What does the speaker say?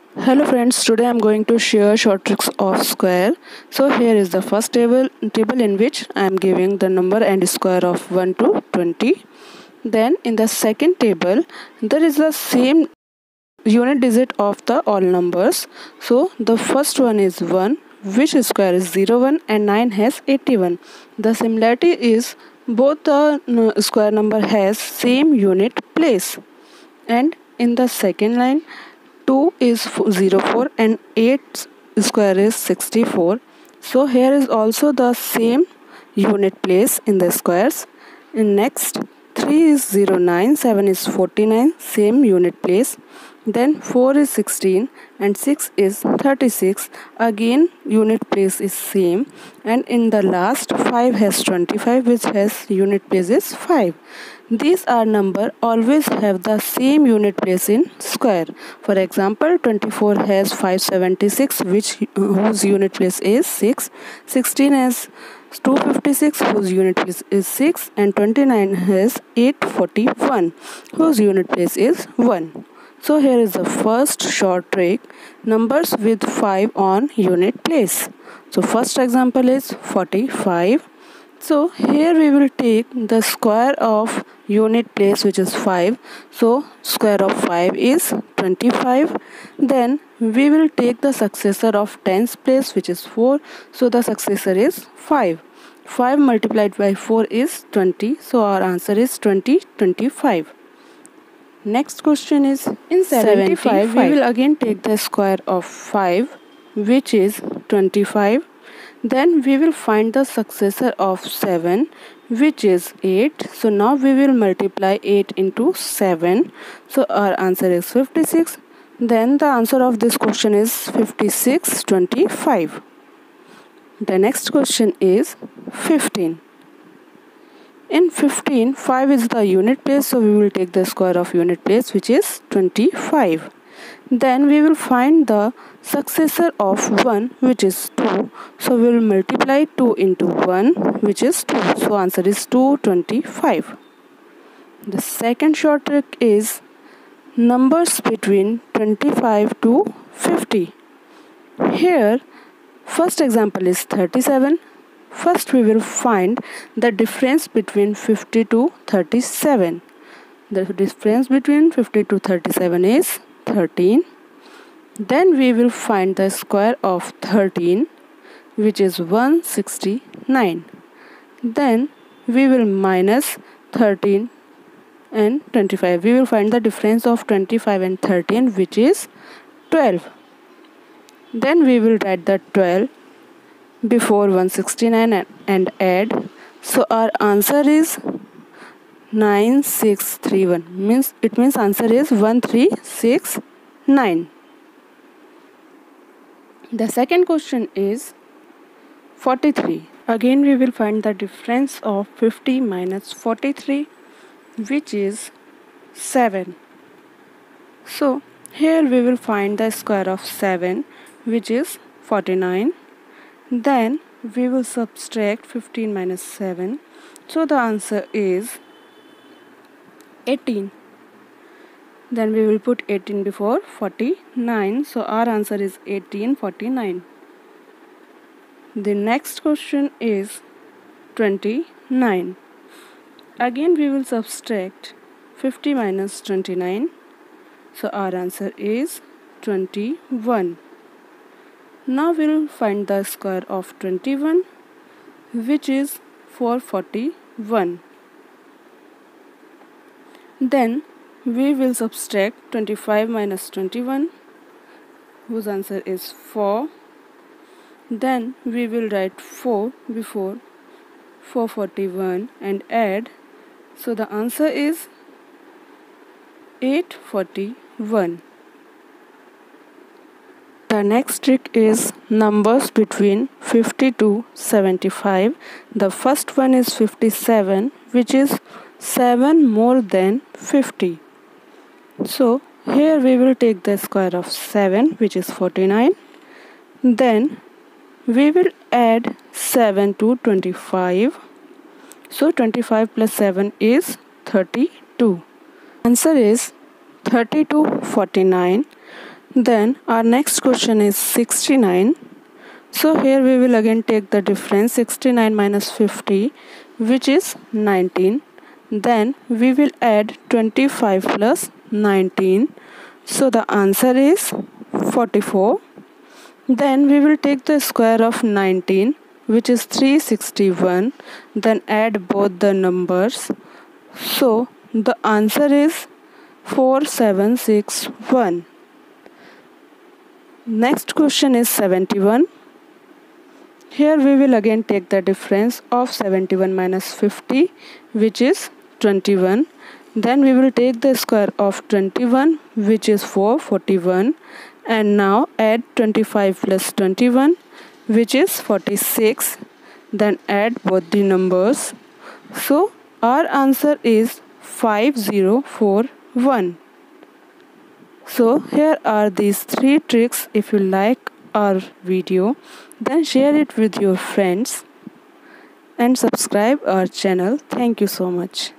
Hello friends, today I am going to share short tricks of square. So here is the first table in which I am giving the number and square of 1 to 20. Then in the second table there is the same unit digit of the all numbers. So the first one is 1, which square is 01, and 9 has 81. The similarity is both the square number has same unit place. And in the second line 2 is 04 and 8 square is 64. So here is also the same unit place in the squares. And next 3 is 09, 7 is 49, same unit place. Then 4 is 16 and 6 is 36, again unit place is same. And in the last 5 has 25, which has unit place is 5. These are number always have the same unit place in square. For example, 24 has 576, whose unit place is 6. 16 has 256, whose unit place is 6, and 29 has 841, whose unit place is 1. So here is the first short trick, numbers with 5 on unit place. So first example is 45. So here we will take the square of unit place, which is 5. So square of 5 is 25. Then we will take the successor of tens place, which is 4. So the successor is 5. 5 multiplied by 4 is 20. So our answer is 25. Next question is in 75 we will again take the square of 5, which is 25. Then we will find the successor of 7, which is 8. So now we will multiply 8 into 7. So our answer is 56. Then the answer of this question is 5625. The next question is 15. In 15, 5 is the unit place, so we will take the square of unit place, which is 25. Then we will find the successor of 1, which is 2. So we will multiply 2 into 1, which is 2. So answer is 225. The second short trick is numbers between 25 to 50. Here, first example is 37. First we will find the difference between 50 to 37. The difference between 50 to 37 is 13. Then we will find the square of 13, which is 169. Then we will minus 13 and 25. We will find the difference of 25 and 13, which is 12. Then we will write the 12 before 169 and add. So our answer is 9631. It means answer is 1369. The second question is 43. Again we will find the difference of 50 minus 43, which is 7. So here we will find the square of 7, which is 49. Then we will subtract 15 minus 7. So the answer is 18. Then we will put 18 before 49. So our answer is 1849. The next question is 29. Again we will subtract 50 minus 29. So our answer is 21. Now we will find the square of 21, which is 441. Then we will subtract 25 minus 21, whose answer is 4. Then we will write 4 before 441 and add. So the answer is 841. The next trick is numbers between 50 to 75. The first one is 57, which is 7 more than 50. So here we will take the square of 7, which is 49. Then we will add 7 to 25. So 25 plus 7 is 32. Answer is 3249. Then our next question is 69. So here we will again take the difference 69 minus 50, which is 19. Then we will add 25 plus 19. So the answer is 44. Then we will take the square of 19, which is 361. Then add both the numbers. So the answer is 4761. Next question is 71. Here we will again take the difference of 71 minus 50, which is 21. Then we will take the square of 21, which is 441. And now add 25 plus 21, which is 46. Then add both the numbers. So our answer is 5041. So here are these 3 tricks. If you like our video, then share it with your friends and subscribe our channel. Thank you so much.